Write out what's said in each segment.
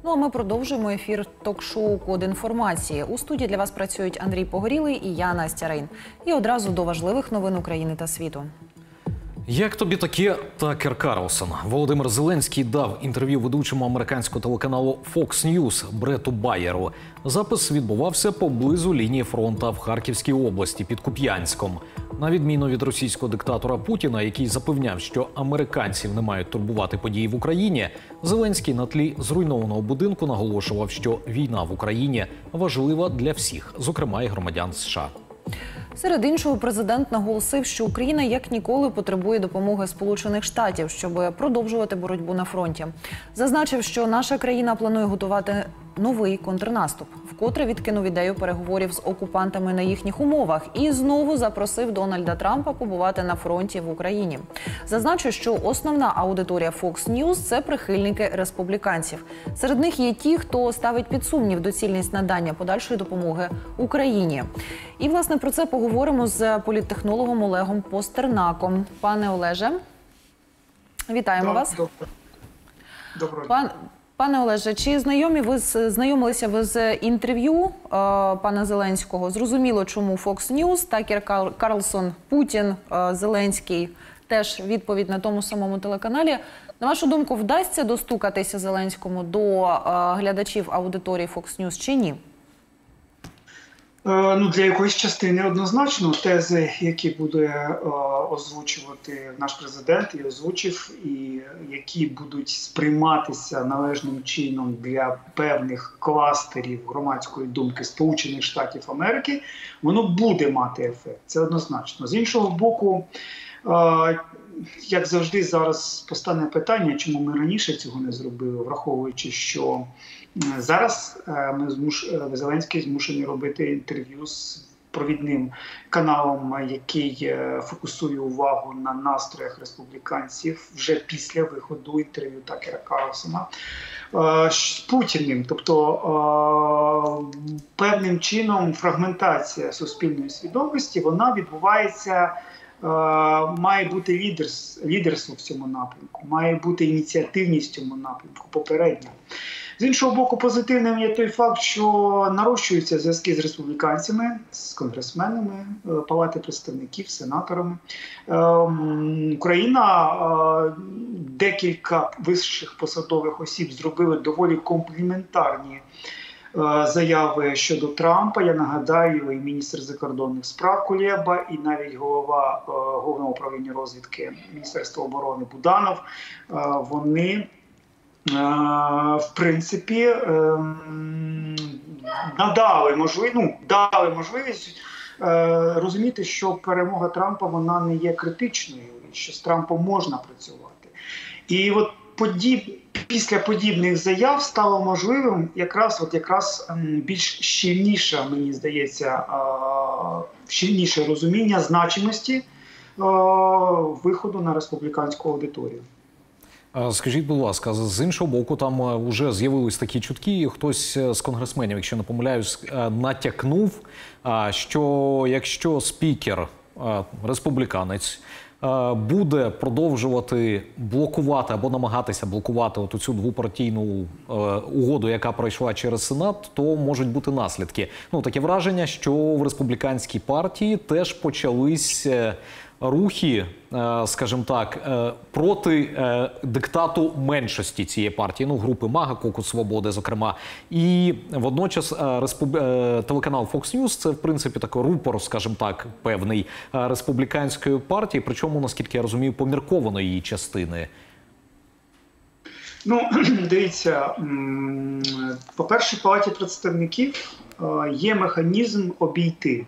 Ну а ми продовжуємо ефір ток-шоу «Код інформації». У студії для вас працюють Андрій Погорілий і я, Настя Рейн. І одразу до важливих новин України та світу. Як тобі таке Такер Карлсон? Володимир Зеленський дав інтерв'ю ведучому американського телеканалу Fox News Брету Байеру. Запис відбувався поблизу лінії фронту в Харківській області під Куп'янськом. На відміну від російського диктатора Путіна, який запевняв, що американців не мають турбувати події в Україні, Зеленський на тлі зруйнованого будинку наголошував, що війна в Україні важлива для всіх, зокрема і громадян США. Серед іншого, президент наголосив, що Україна як ніколи потребує допомоги Сполучених Штатів, щоб продовжувати боротьбу на фронті. Зазначив, що наша країна планує готувати новий контрнаступ. Вкотре відкинув ідею переговорів з окупантами на їхніх умовах і знову запросив Дональда Трампа побувати на фронті в Україні. Зазначу, що основна аудиторія Fox News – це прихильники республіканців. Серед них є ті, хто ставить під сумнів доцільність надання подальшої допомоги Україні. І, власне, про це поговоримо з політтехнологом Олегом Постернаком. Пане Олеже, вітаємо вас. Доброго дня. Пане Олеже, чи знайомилися ви з інтерв'ю пана Зеленського? Зрозуміло, чому Fox News, Такер Карлсон, Путін, Зеленський, теж відповідь на тому самому телеканалі. На вашу думку, вдасться достукатися Зеленському до глядачів аудиторії Fox News чи ні? Ну, для якоїсь частини однозначно тези, які буде озвучувати наш президент і озвучив, і які будуть сприйматися належним чином для певних кластерів громадської думки Сполучених Штатів Америки, воно буде мати ефект. Це однозначно. З іншого боку, як завжди зараз постане питання, чому ми раніше цього не зробили, враховуючи, що зараз Зеленський змушений робити інтерв'ю з провідним каналом, який фокусує увагу на настроях республіканців вже після виходу інтерв'ю Такера Карлсона з Путіним. Тобто певним чином фрагментація суспільної свідомості, вона відбувається. Має бути лідерство в цьому напрямку, має бути ініціативність в цьому напрямку попередньо. З іншого боку, позитивним є той факт, що нарощуються зв'язки з республіканцями, з конгресменами, Палати представників, сенаторами. Україна, декілька вищих посадових осіб зробили доволі компліментарні заяви щодо Трампа. Я нагадаю, і міністр закордонних справ Кулеба, і навіть голова Головного управління розвідки Міністерства оборони Буданов, вони в принципі дали можливість розуміти, що перемога Трампа, вона не є критичною, що з Трампом можна працювати. І от після подібних заяв стало можливим якраз більш щільніше, мені здається, щільніше розуміння значимості виходу на республіканську аудиторію. Скажіть, будь ласка, з іншого боку, там вже з'явились такі чутки, хтось з конгресменів, якщо не помиляюсь, натякнув, що якщо спікер, республіканець, буде продовжувати блокувати або намагатися блокувати цю двопартійну угоду, яка пройшла через Сенат, то можуть бути наслідки. Ну, таке враження, що в республіканській партії теж почались рухи, скажімо так, проти диктату меншості цієї партії, ну, групи МАГА, Кокус Свободи, зокрема. І водночас телеканал Fox News – це, в принципі, такий рупор, скажімо так, певний республіканської партії, причому, наскільки я розумію, поміркованої її частини. Ну, дивіться, по-перше, в Палаті представників є механізм обійти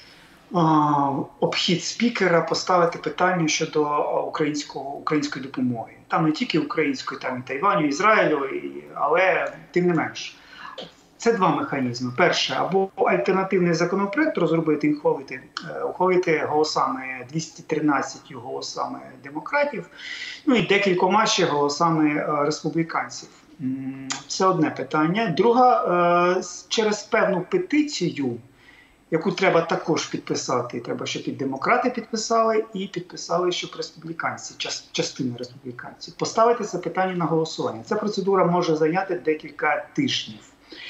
обхід спікера, поставити питання щодо української допомоги. Там не тільки української, там і Тайваню, і Ізраїлю, але тим не менш. Це два механізми. Перше, або альтернативний законопроект розробити і ухвалити голосами 213 голосами демократів, ну і декількома ще голосами республіканців. Це одне питання. Друге, через певну петицію яку треба також підписати. Треба, щоб і демократи підписали, і підписали, щоб республіканці, частина республіканців. Поставити це питання на голосування. Ця процедура може зайняти декілька тижнів.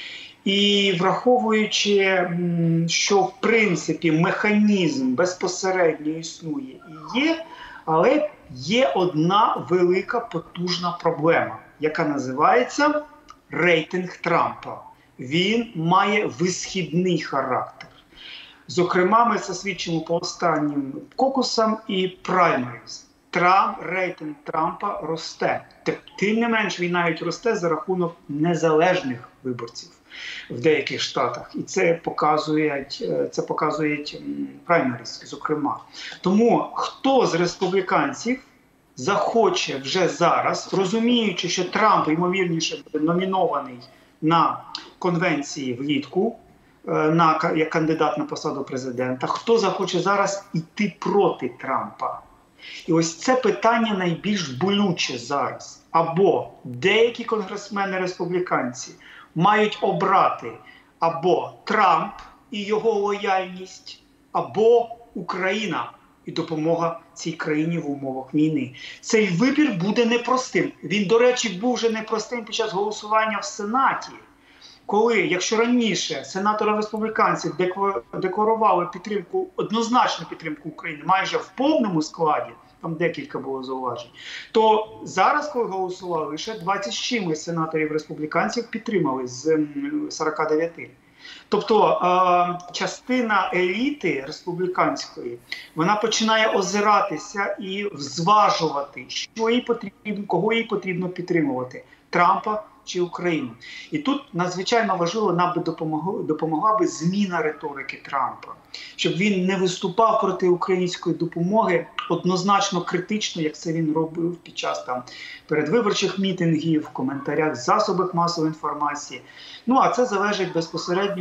І враховуючи, що в принципі механізм безпосередньо існує і є, але є одна велика потужна проблема, яка називається рейтинг Трампа. Він має висхідний характер. Зокрема, ми це свідчимо по останнім кокусам і праймеріз. Рейтинг Трампа росте. Тим не менш, він навіть росте за рахунок незалежних виборців в деяких штатах. І це показують праймеріз, зокрема. Тому хто з республіканців захоче вже зараз, розуміючи, що Трамп, ймовірніше, буде номінований на конвенції влітку, як кандидат на посаду президента, хто захоче зараз йти проти Трампа? І ось це питання найбільш болюче зараз. Або деякі конгресмени-республіканці мають обрати або Трамп і його лояльність, або Україна і допомога цій країні в умовах війни. Цей вибір буде непростим. Він, до речі, був вже непростим під час голосування в Сенаті. Коли, якщо раніше сенатори республіканців декларували однозначну підтримку України майже в повному складі, там декілька було зауважень, то зараз, коли голосували, лише 20 з чимось сенаторів республіканців підтримали з 49. Тобто частина еліти республіканської, вона починає озиратися і зважувати, що їй потрібно, кого їй потрібно підтримувати – Трампа чи Україну. І тут надзвичайно важливо, нам би допомогла би зміна риторики Трампа, щоб він не виступав проти української допомоги однозначно критично, як це він робив під час передвиборчих мітингів, в коментарях, в засобах масової інформації. Ну, а це залежить безпосередньо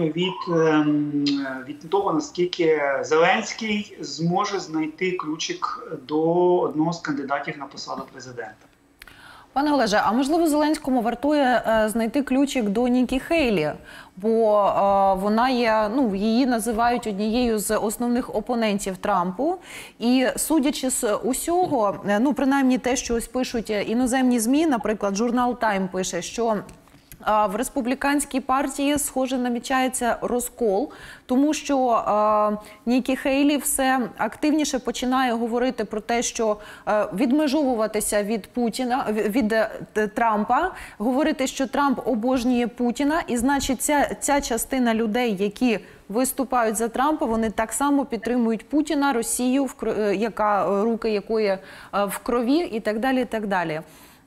від того, наскільки Зеленський зможе знайти ключик до одного з кандидатів на посаду президента. Пане Олеже, а можливо Зеленському вартує знайти ключик до Нікі Хейлі, бо вона є, її називають однією з основних опонентів Трампу. І судячи з усього, принаймні те, що ось пишуть іноземні ЗМІ, наприклад, журнал Time пише, що в республіканській партії, схоже, намічається розкол, тому що Нікі Хейлі все активніше починає говорити про те, що відмежовуватися від Трампа, говорити, що Трамп обожнює Путіна, і значить ця частина людей, які виступають за Трампа, вони так само підтримують Путіна, Росію, руки якої в крові, і так далі, і так далі.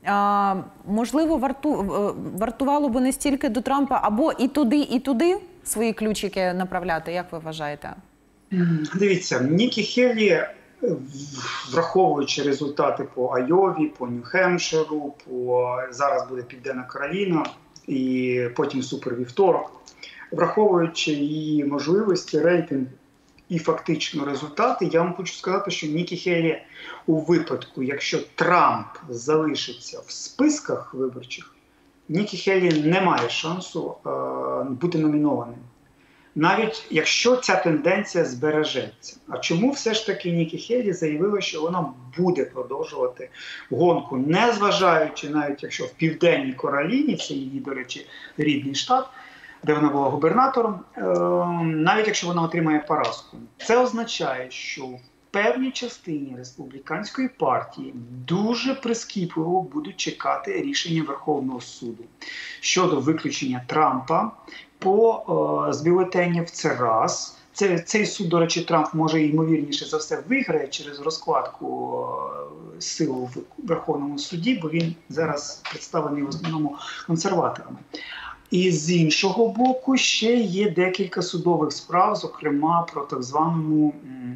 Можливо, вартувало б не стільки до Трампа, або і туди свої ключики направляти, як ви вважаєте? Дивіться, Нікі Хейлі, враховуючи результати по Айові, по Нью-Хемпширу, зараз буде Південна Кароліна і потім супервівторок, враховуючи її можливості, рейтинг і фактично результати, я вам хочу сказати, що Нікі Хейлі у випадку, якщо Трамп залишиться в списках виборчих, Нікі Хейлі не має шансу бути номінованим. Навіть якщо ця тенденція збережеться. А чому все ж таки Нікі Хейлі заявила, що вона буде продовжувати гонку, незважаючи навіть якщо в Південній Кароліні, це її, до речі, рідний штат, де вона була губернатором, навіть якщо вона отримає поразку. Це означає, що в певній частині республіканської партії дуже прискіпливо будуть чекати рішення Верховного суду щодо виключення Трампа з бюлетенів. Це раз. Цей суд, до речі, Трамп може ймовірніше за все виграє через розкладку сил в Верховному суді, бо він зараз представлений в основному консерваторами. І з іншого боку, ще є декілька судових справ, зокрема про так званому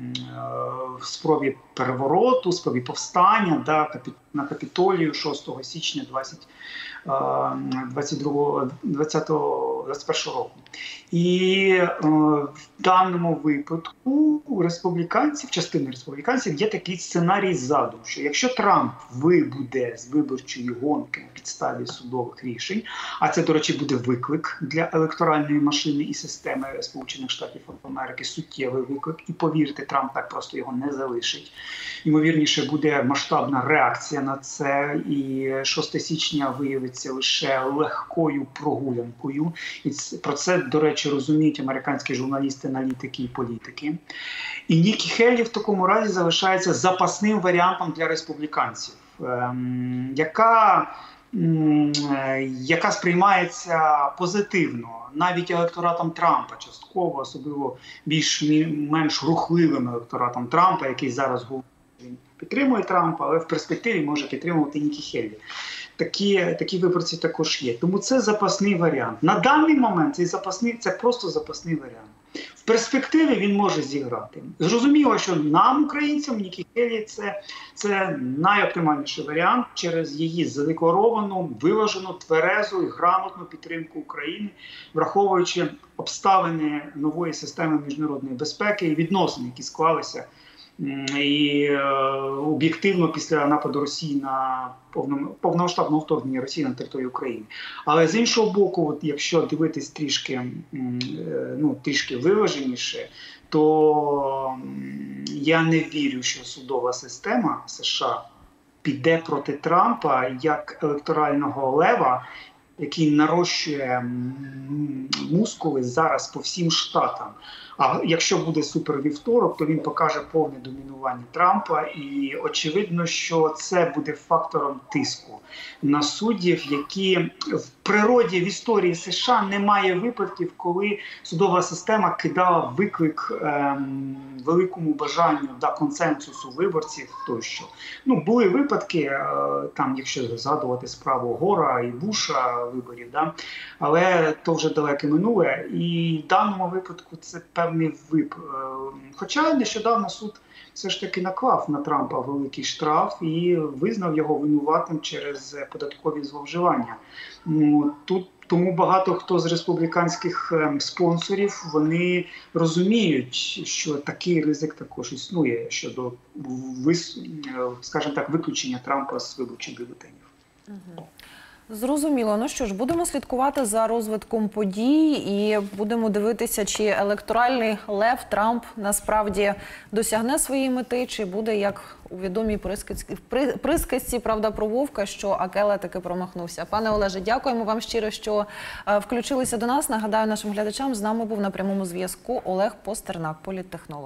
спробі перевороту, спробі повстання на Капітолію 6 січня 2020 року. І в даному випадку у республіканців, частини республіканців, є такий сценарій задум, що якщо Трамп вибуде з виборчої гонки на підставі судових рішень, а це, до речі, буде виклик для електоральної машини і системи Сполучених Штатів Америки, суттєвий виклик, і повірте, Трамп так просто його не залишить. Ймовірніше, буде масштабна реакція на це, і 6 січня виявиться лише легкою прогулянкою. І про це, до речі, розуміють американські журналісти, аналітики і політики. І Нікі Хейлі в такому разі залишається запасним варіантом для республіканців, яка сприймається позитивно, навіть електоратом Трампа, частково, особливо більш-менш рухливим електоратом Трампа, який зараз він підтримує Трампа, але в перспективі може підтримувати Нікі Хейлі. Такі виборці також є. Тому це запасний варіант. На даний момент це просто запасний варіант. В перспективі він може зіграти. Зрозуміло, що нам, українцям, Нікі Хейлі це найоптимальніший варіант через її задекларовану, виважену, тверезу і грамотну підтримку України, враховуючи обставини нової системи міжнародної безпеки і відносини, які склалися і об'єктивно після нападу Росії на повномасштабного вторгнення Росії на територію України. Але з іншого боку, якщо дивитись трішки виваженіше, то я не вірю, що судова система США піде проти Трампа як електорального лева, який нарощує мускули зараз по всім штатам. А якщо буде супервівторок, то він покаже повне домінування Трампа. І очевидно, що це буде фактором тиску на суддів, які в природі, в історії США немає випадків, коли судова система кидала виклик великому бажанню консенсусу виборців тощо. Були випадки, там, якщо згадувати справу Гора і Буша виборів, але то вже далеке минуле. І в даному випадку це певний Хоча нещодавно суд все ж таки наклав на Трампа великий штраф і визнав його винуватим через податкові зловживання. Тому багато хто з республіканських спонсорів, вони розуміють, що такий ризик також існує щодо, скажімо так, виключення Трампа з виборчих бюлетенів. Зрозуміло. Ну що ж, будемо слідкувати за розвитком подій і будемо дивитися, чи електоральний лев Трамп насправді досягне своєї мети, чи буде, як у відомій присказці, правда, про Вовка, що Акела таки промахнувся. Пане Олеже, дякуємо вам щиро, що включилися до нас. Нагадаю нашим глядачам, з нами був на прямому зв'язку Олег Постернак, політтехнолог.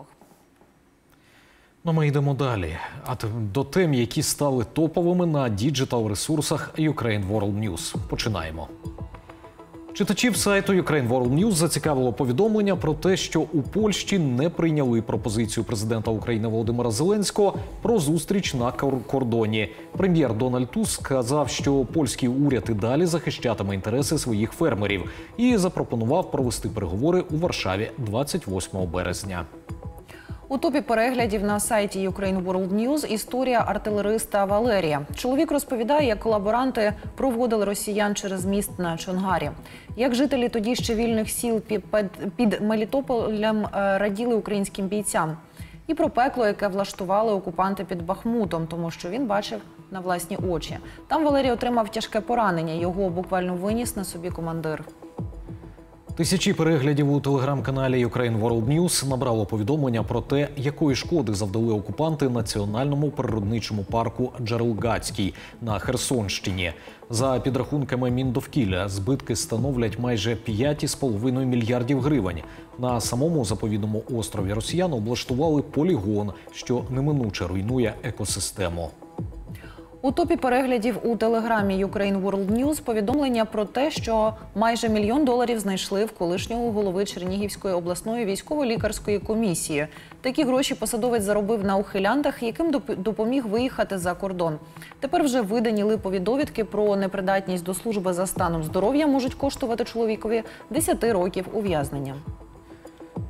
Ну, ми йдемо далі. До тем, які стали топовими на діджитал-ресурсах Ukraine World News. Починаємо. Читачів сайту Ukraine World News зацікавило повідомлення про те, що у Польщі не прийняли пропозицію президента України Володимира Зеленського про зустріч на кордоні. Прем'єр Дональд Туск сказав, що польський уряд і далі захищатиме інтереси своїх фермерів і запропонував провести переговори у Варшаві 28 березня. У топі переглядів на сайті Ukraine World News історія артилериста Валерія. Чоловік розповідає, як колаборанти проводили росіян через міст на Чонгарі. Як жителі тоді ще вільних сіл під Мелітополем раділи українським бійцям. І про пекло, яке влаштували окупанти під Бахмутом, тому що він бачив на власні очі. Там Валерій отримав тяжке поранення, його буквально виніс на собі командир. Тисячі переглядів у телеграм-каналі Ukraine World News набрало повідомлення про те, якої шкоди завдали окупанти національному природничому парку Джерелгацький на Херсонщині. За підрахунками Міндовкілля, збитки становлять майже 5,5 мільярдів гривень. На самому заповідному острові росіяни облаштували полігон, що неминуче руйнує екосистему. У топі переглядів у телеграмі Ukraine World News повідомлення про те, що майже $1 мільйон знайшли в колишнього голови Чернігівської обласної військово-лікарської комісії. Такі гроші посадовець заробив на ухилянтах, яким допоміг виїхати за кордон. Тепер вже видані липові довідки про непридатність до служби за станом здоров'я можуть коштувати чоловікові 10 років ув'язнення.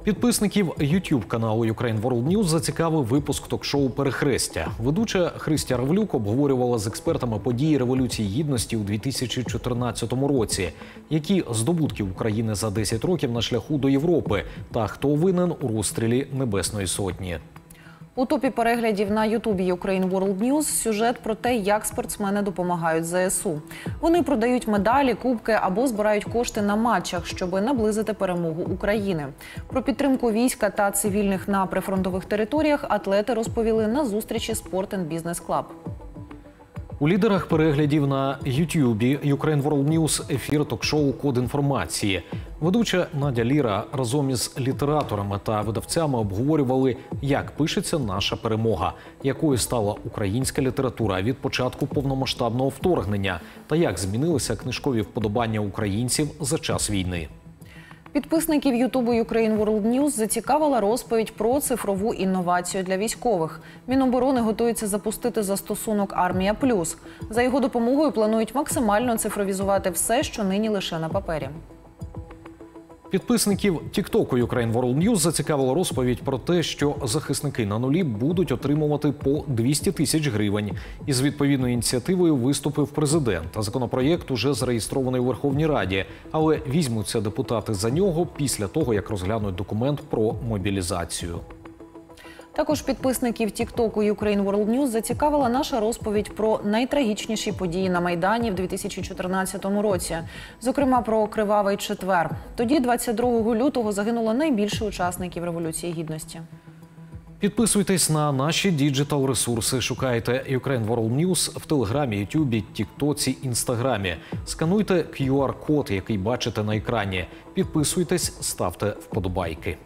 Підписників YouTube-каналу Ukraine World News зацікавив випуск ток-шоу «Перехрестя». Ведуча Христя Равлюк обговорювала з експертами події Революції Гідності у 2014 році, які здобутки України за 10 років на шляху до Європи та хто винен у розстрілі Небесної Сотні. У топі переглядів на Ютубі Ukraine World News сюжет про те, як спортсмени допомагають ЗСУ. Вони продають медалі, кубки або збирають кошти на матчах, щоб наблизити перемогу України. Про підтримку війська та цивільних на прифронтових територіях атлети розповіли на зустрічі Sport and Business Club. У лідерах переглядів на Ютубі Ukraine World News ефір ток-шоу «Код інформації». Ведуча Надя Ліра разом із літераторами та видавцями обговорювали, як пишеться наша перемога, якою стала українська література від початку повномасштабного вторгнення та як змінилися книжкові вподобання українців за час війни. Підписників Ютубу Ukraine World News зацікавила розповідь про цифрову інновацію для військових. Міноборони готується запустити застосунок «Армія Плюс». За його допомогою планують максимально цифровізувати все, що нині лише на папері. Підписників тіктоку Ukraine World News зацікавила розповідь про те, що захисники на нулі будуть отримувати по 200 тисяч гривень. Із відповідною ініціативою виступив президент. Законопроєкт уже зареєстрований у Верховній Раді, але візьмуться депутати за нього після того, як розглянуть документ про мобілізацію. Також підписників тіктоку Ukraine World News зацікавила наша розповідь про найтрагічніші події на Майдані в 2014 році. Зокрема, про Кривавий четвер. Тоді, 22 лютого, загинуло найбільше учасників Революції Гідності. Підписуйтесь на наші діджитал-ресурси. Шукайте Ukraine World News в Телеграмі, Ютубі, Тіктоці, Інстаграмі. Скануйте QR-код, який бачите на екрані. Підписуйтесь, ставте вподобайки.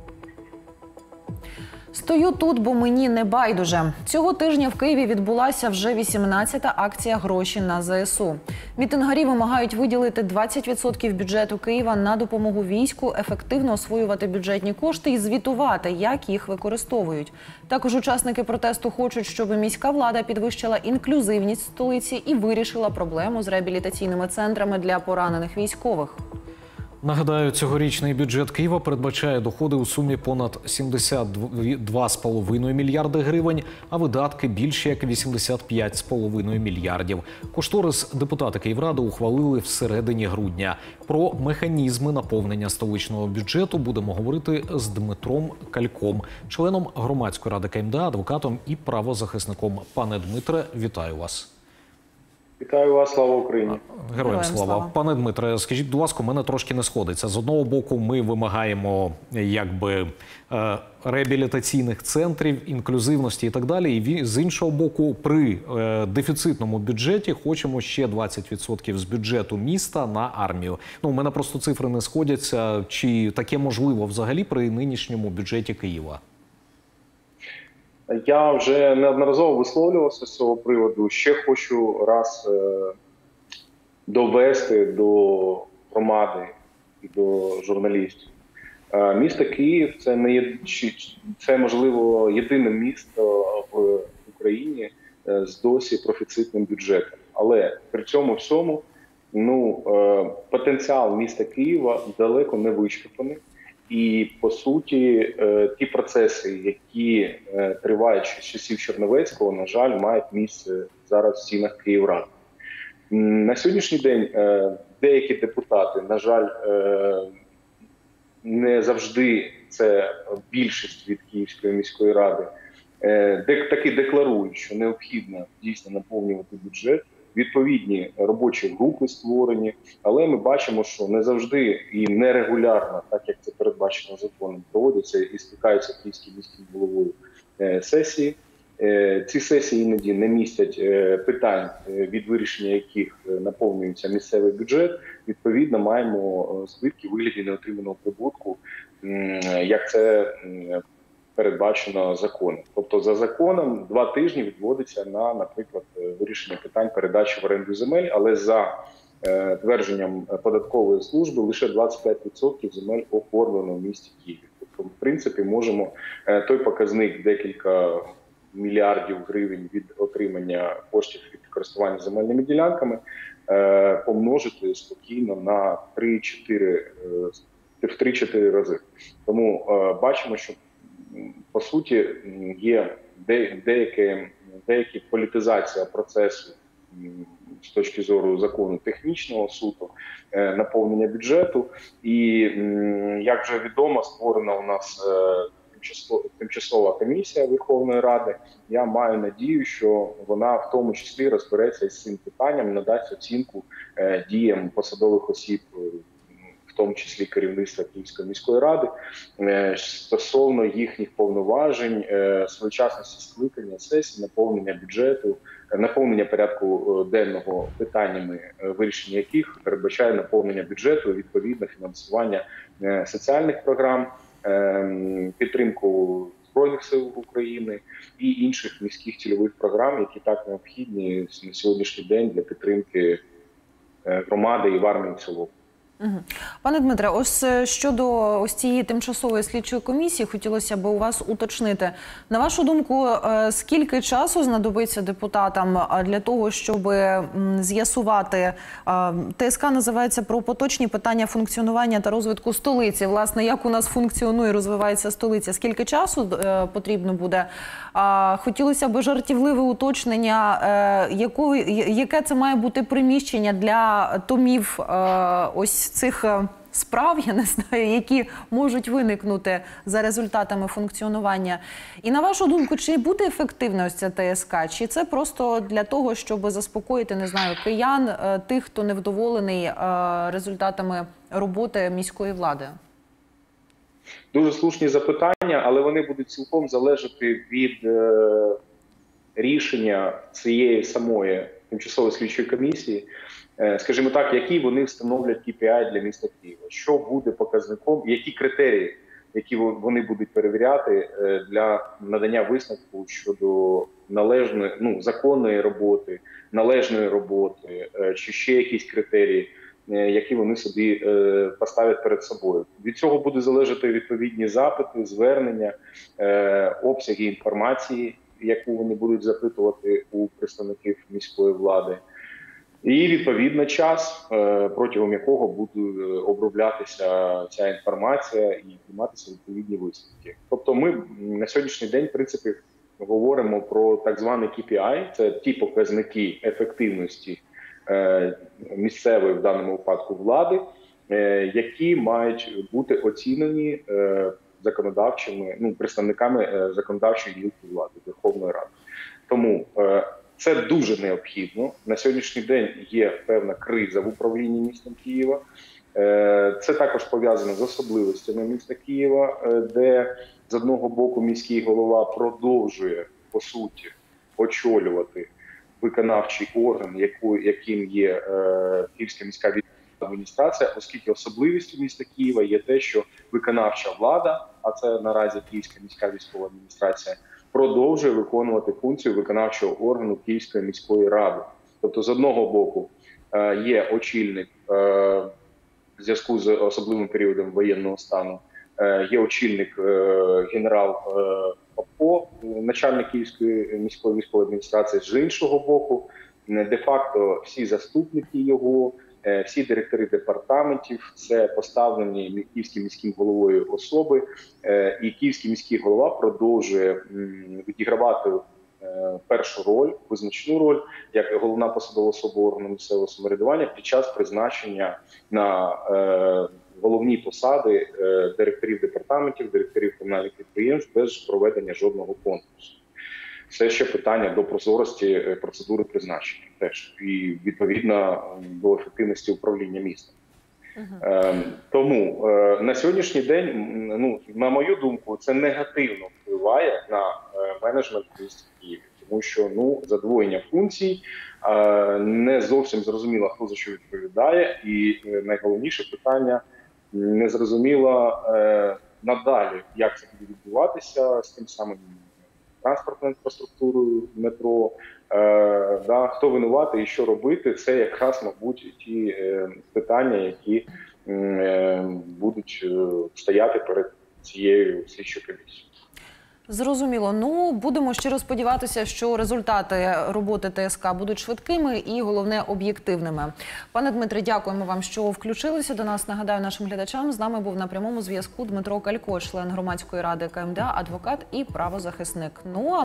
Стою тут, бо мені не байдуже. Цього тижня в Києві відбулася вже 18-та акція «Гроші на ЗСУ». Мітингарі вимагають виділити 20% бюджету Києва на допомогу війську, ефективно освоювати бюджетні кошти і звітувати, як їх використовують. Також учасники протесту хочуть, щоб міська влада підвищила інклюзивність столиці і вирішила проблему з реабілітаційними центрами для поранених військових. Нагадаю, цьогорічний бюджет Києва передбачає доходи у сумі понад 72,5 мільярди гривень, а видатки більше як 85,5 мільярдів. Кошторис депутати Київради ухвалили всередині грудня. Про механізми наповнення столичного бюджету будемо говорити з Дмитром Кальком, членом громадської ради КМДА, адвокатом і правозахисником. Пане Дмитре, вітаю вас. Вітаю вас, слава Україні. Героям слава. Пане Дмитре, скажіть, будь ласка, у мене трошки не сходиться. З одного боку, ми вимагаємо реабілітаційних центрів, інклюзивності і так далі. І з іншого боку, при дефіцитному бюджеті хочемо ще 20% з бюджету міста на армію. У мене просто цифри не сходяться. Чи таке можливо взагалі при нинішньому бюджеті Києва? Я вже неодноразово висловлювався з цього приводу. Ще хочу раз довести до громади і до журналістів. Місто Київ – це, можливо, єдине місто в Україні з досі профіцитним бюджетом. Але при цьому всьому потенціал міста Києва далеко не вичерпаний. І, по суті, ті процеси, які тривають з часів Черновецького, на жаль, мають місце зараз в стінах Київради. На сьогоднішній день деякі депутати, на жаль, не завжди це більшість від Київської міської ради, таки декларують, що необхідно дійсно наповнювати бюджет. Відповідні робочі групи створені, але ми бачимо, що не завжди і нерегулярно, так як це передбачено законом, проводяться і стикаються київським міським головою сесії. Ці сесії іноді не містять питань, від вирішення яких наповнюється місцевий бюджет. Відповідно, маємо збитки у вигляді неотриманого прибутку, як це передбачено законом. Тобто за законом 2 тижні відводиться на, наприклад, вирішення питань передачі в оренду земель, але за твердженням податкової служби лише 25% земель оформлено в місті Києві. Тобто, в принципі, можемо той показник декілька мільярдів гривень від отримання коштів від користування земельними ділянками помножити спокійно на 3-4 в 3-4 рази. Тому бачимо, що по суті є деякі політизація процесу з точки зору закону технічного суду, наповнення бюджету. І, як вже відомо, створена у нас тимчасова комісія Верховної Ради. Я маю надію, що вона в тому числі розбереться з цим питанням, надасть оцінку діям посадових осіб, в тому числі керівництва Київської міської ради, стосовно їхніх повноважень, своєчасності скликання сесії, наповнення бюджету, наповнення порядку денного питаннями, вирішення яких передбачає наповнення бюджету, відповідно фінансування соціальних програм, підтримку Збройних сил України і інших міських цільових програм, які так необхідні на сьогоднішній день для підтримки громади і в армії в цілому. Пане Дмитре, ось щодо цієї тимчасової слідчої комісії, хотілося б у вас уточнити. На вашу думку, скільки часу знадобиться депутатам для того, щоб з'ясувати, ТСК називається про поточні питання функціонування та розвитку столиці, власне, як у нас функціонує і розвивається столиця, скільки часу потрібно буде? Хотілося б жартівливе уточнення, яке це має бути приміщення для томів ось цих справ, я не знаю, які можуть виникнути за результатами функціонування. І на вашу думку, чи буде ефективна ось ця ТСК? Чи це просто для того, щоб заспокоїти, не знаю, киян, тих, хто невдоволений результатами роботи міської влади? Дуже слушні запитання, але вони будуть цілком залежати від рішення цієї самої тимчасової слідчої комісії, скажімо так, які вони встановлять KPI для міста Києва, що буде показником, які критерії, які вони будуть перевіряти для надання висновку щодо належної, законної роботи, належної роботи, чи ще якісь критерії, які вони собі поставлять перед собою. Від цього буде залежати відповідні запити, звернення, обсяги інформації, яку вони будуть запитувати у представників міської влади. І, відповідно, час, протягом якого буде оброблятися ця інформація і прийматися відповідні висновки. Тобто ми на сьогоднішній день, в принципі, говоримо про так званий KPI, це ті показники ефективності місцевої, в даному випадку, влади, які мають бути оцінені законодавчими, представниками законодавчої гілки влади, Верховної Ради. Тому це дуже необхідно. На сьогоднішній день є певна криза в управлінні містом Києва. Це також пов'язано з особливостями міста Києва, де з одного боку міський голова продовжує, по суті, очолювати виконавчий орган, яким є Київська міська адміністрація, оскільки особливістю міста Києва є те, що виконавча влада, а це наразі Київська міська військова адміністрація, продовжує виконувати функцію виконавчого органу Київської міської ради. Тобто, з одного боку, є очільник в зв'язку з особливим періодом воєнного стану, є очільник генерал Попко, начальник Київської міської військової адміністрації, з іншого боку, де-факто всі заступники його, всі директори департаментів, це поставлені Київським міським головою особи, і Київський міський голова продовжує відігравати першу роль, визначну роль, як головна посадова особа органу місцевого самоврядування під час призначення на головні посади директорів департаментів, директорів комунальних підприємств без проведення жодного конкурсу. Це ще питання до прозорості процедури призначення теж і відповідно до ефективності управління містом. Тому на сьогоднішній день, на мою думку, це негативно впливає на менеджмент міста Києва, тому що задвоєння функцій, не зовсім зрозуміло, хто за що відповідає, і найголовніше питання – не зрозуміло надалі, як це буде відбуватися з тим самим транспортною інфраструктурою, метро, хто винуватий і що робити, це якраз, мабуть, ті питання, які будуть стояти перед цією слідчою комісією. Зрозуміло. Ну, будемо щиро сподіватися, що результати роботи ТСК будуть швидкими і, головне, об'єктивними. Пане Дмитре, дякуємо вам, що включилися до нас. Нагадаю нашим глядачам, з нами був на прямому зв'язку Дмитро Калько, член громадської ради КМДА, адвокат і правозахисник. Ну, а